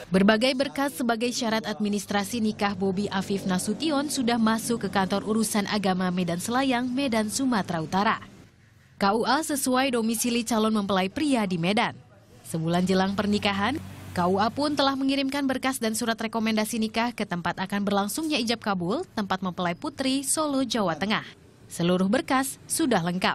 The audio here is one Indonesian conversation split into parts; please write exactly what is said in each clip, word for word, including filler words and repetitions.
Berbagai berkas sebagai syarat administrasi nikah Bobi Afif Nasution sudah masuk ke kantor urusan agama Medan Selayang, Medan, Sumatera Utara. K U A sesuai domisili calon mempelai pria di Medan. Sebulan jelang pernikahan, K U A pun telah mengirimkan berkas dan surat rekomendasi nikah ke tempat akan berlangsungnya ijab kabul, tempat mempelai putri, Solo, Jawa Tengah. Seluruh berkas sudah lengkap.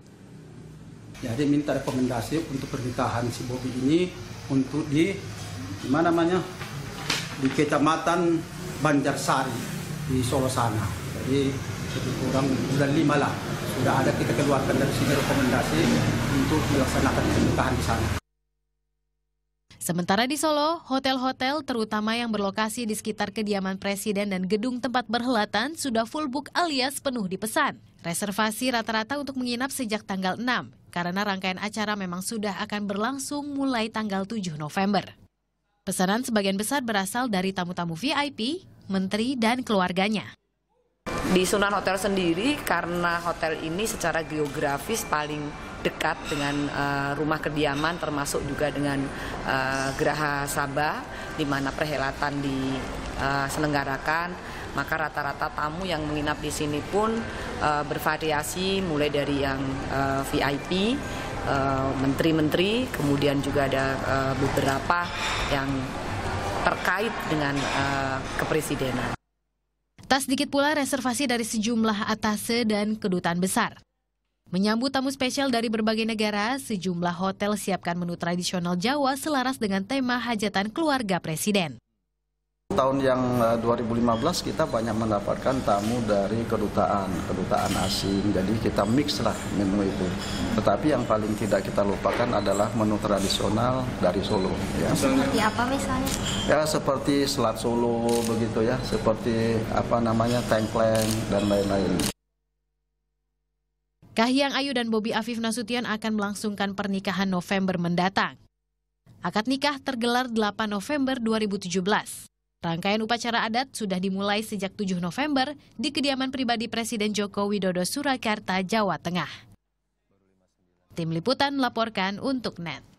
Jadi minta rekomendasi untuk pernikahan si Bobi ini untuk di, di mana namanya? Di Kecamatan Banjarsari di Solo sana. Jadi lebih kurang bulan lima lah sudah ada kita keluarkan dari sini rekomendasi untuk melaksanakan pernikahan di sana. Sementara di Solo, hotel-hotel terutama yang berlokasi di sekitar kediaman presiden dan gedung tempat berhelatan sudah full book alias penuh dipesan. Reservasi rata-rata untuk menginap sejak tanggal enam, karena rangkaian acara memang sudah akan berlangsung mulai tanggal tujuh November. Pesanan sebagian besar berasal dari tamu-tamu V I P, menteri, dan keluarganya. Di Sunan Hotel sendiri, karena hotel ini secara geografis paling dekat dengan uh, rumah kediaman, termasuk juga dengan uh, Geraha Sabah, di mana perhelatan diselenggarakan, uh, maka rata-rata tamu yang menginap di sini pun uh, bervariasi, mulai dari yang uh, V I P, menteri-menteri, uh, kemudian juga ada uh, beberapa yang terkait dengan uh, kepresidenan. Tak sedikit pula reservasi dari sejumlah atase dan kedutaan besar. Menyambut tamu spesial dari berbagai negara, sejumlah hotel siapkan menu tradisional Jawa selaras dengan tema hajatan keluarga presiden. Tahun yang dua ribu lima belas kita banyak mendapatkan tamu dari kedutaan, kedutaan asing, jadi kita mix lah menu itu. Tetapi yang paling tidak kita lupakan adalah menu tradisional dari Solo. Ya. Seperti apa misalnya? Ya seperti selat Solo begitu ya, seperti apa namanya tengkleng dan lain-lain. Kahiyang Ayu dan Bobi Afif Nasution akan melangsungkan pernikahan November mendatang. Akad nikah tergelar delapan November dua ribu tujuh belas. Rangkaian upacara adat sudah dimulai sejak tujuh November di kediaman pribadi Presiden Joko Widodo, Surakarta, Jawa Tengah. Tim Liputan melaporkan untuk N E T.